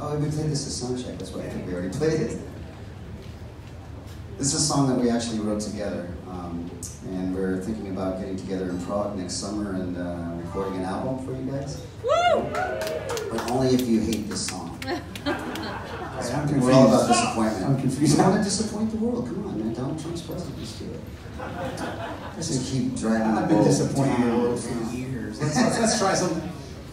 Oh, we played this at soundcheck. That's why I think we already played it. This is a song that we actually wrote together, and we're thinking about getting together in Prague next summer and recording an album for you guys. Woo! But only if you hate this song. We're all about disappointment. I'm confused. You want to disappoint the world? Come on, man. Donald Trump's president. Let's do it. Just keep driving the I've been boat disappointing down. the world for years. Let's try something.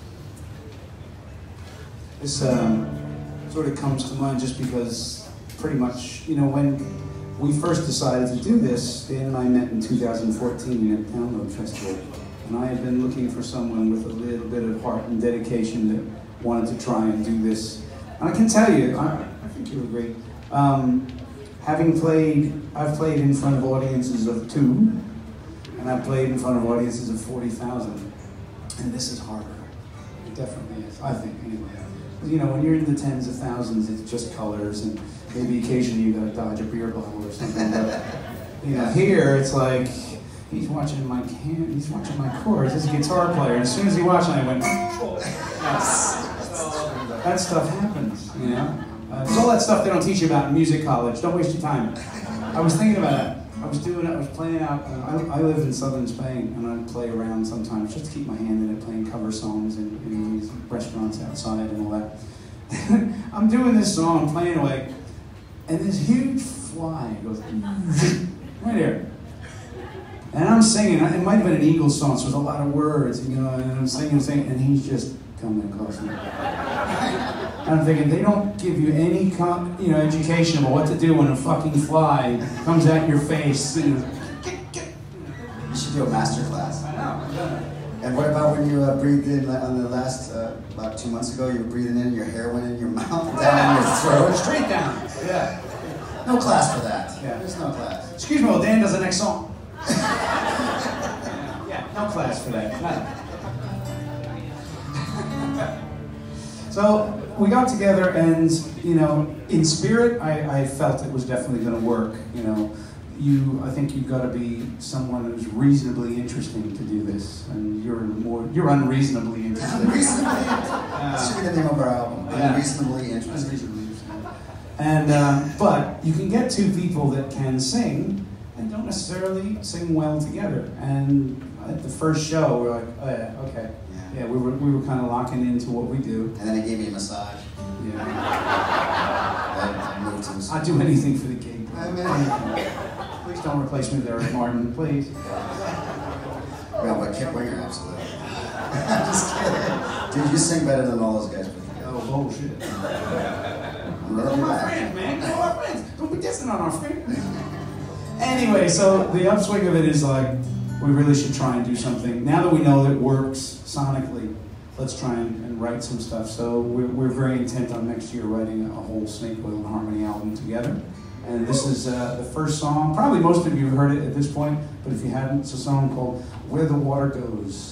This sort of comes to mind just because pretty much, you know, when we first decided to do this, Dan and I met in 2014 at Download Festival, and I had been looking for someone with a little bit of heart and dedication that wanted to try and do this. And I can tell you, I think you agree, I've played in front of audiences of 2, and I've played in front of audiences of 40,000, and this is harder. It definitely is, I think, anyway. You know, when you're in the tens of thousands, it's just colors, and maybe occasionally you gotta dodge a beer bottle or something, but, you know, here it's like, he's watching my chords, he's a guitar player, and as soon as he watched it, I went, oh, yes. That stuff happens, you know? It's all that stuff they don't teach you about in music college. Don't waste your time. I was thinking about that. I was playing out, I live in southern Spain, and I play around sometimes just to keep my hand in it, playing cover songs in these restaurants outside and all that. I'm doing this song, playing away, and this huge fly goes right here. And I'm singing, it might have been an Eagles song, so there's a lot of words, you know, and I'm singing, and he's just coming across me. I'm thinking, they don't give you any education about what to do when a fucking fly comes at your face. You should do a master class. I know. And what about when you breathed in on the last, about 2 months ago, you were breathing in, your hair went in your mouth, down in your throat? Straight down. Yeah. No class for that. Yeah. There's no class. Excuse me while Dan does the next song. Yeah, no class for that. None. So we got together, and you know, in spirit, I felt it was definitely going to work. You know, I think you've got to be someone who's reasonably interesting to do this, and you're unreasonably interesting. Unreasonably interesting. That should be the name of our album. Yeah. Unreasonably interesting. Unreasonably interesting. And but you can get 2 people that can sing and don't necessarily sing well together. And at the first show, we're like, oh yeah, okay. Yeah, we were kind of locking into what we do. And then he gave me a massage. Yeah. I moved him. I'd do anything for the gig. I mean, Please don't replace me with Eric Martin, please. well, but Kip Winger, absolutely. I'm just kidding. Dude, you sing better than all those guys put together. Oh, bullshit. We're We're my friends, man. We're our friends. Don't be dissing on our friends. Anyway, so the upswing of it is like, we really should try and do something. Now that we know that it works sonically, let's try and write some stuff. So we're very intent on next year writing a whole Snake Oil and Harmony album together. And this is the first song. Probably most of you have heard it at this point, but if you haven't, it's a song called Where the Water Goes.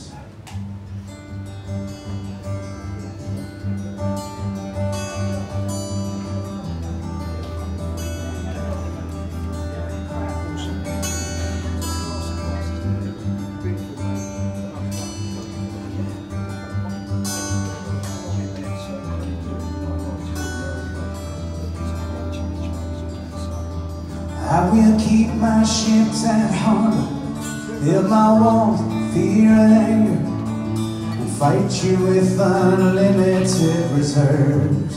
I will keep my ships at harbor, build my walls of fear and anger, and fight you with unlimited reserves.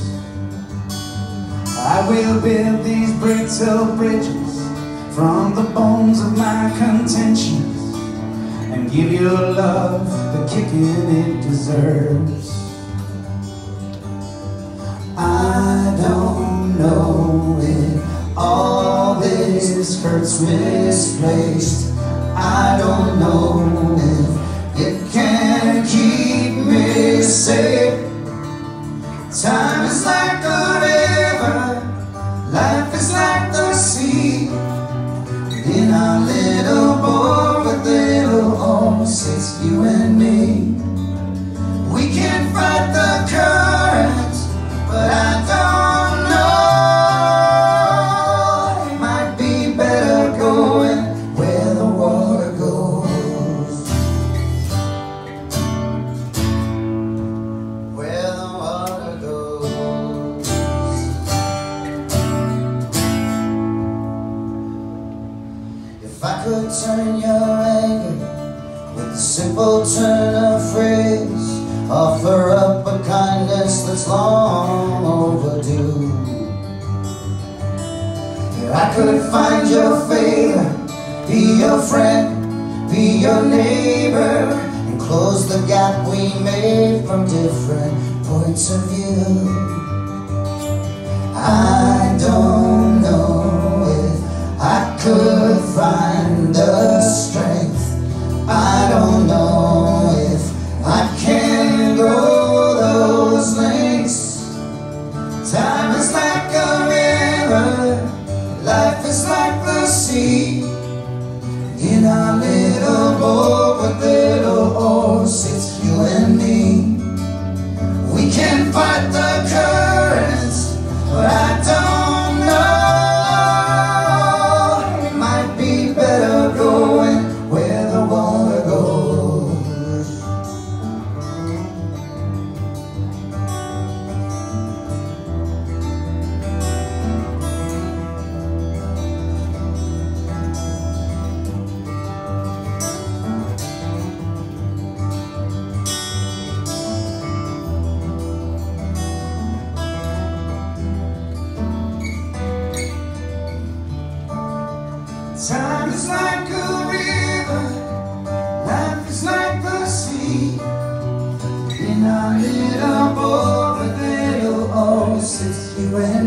I will build these brittle bridges from the bones of my contentions, and give your love the kicking it deserves. I don't know if all this hurts misplaced. I don't know if it can keep me safe. Time is like a river, life is like the sea. In our little boat with little oars, it's you and me. We can fight the current, but I don't know. It might be better going where the water goes. Where the water goes. could turn your anger with a simple turn of phrase. Offer up a kindness that's long overdue. I could find your favor, be your friend, be your neighbor, and close the gap we made from different points of view. I don't know if I could find the strength. I don't know if I can go those lengths. Time is like a river, life is like the sea. In our little boat with little oars, it's you and me. We can fight the currents, but I don't know. It might be better going where the water goes. Time is like a river, life is like the sea. In our little boat with little oars, it's you and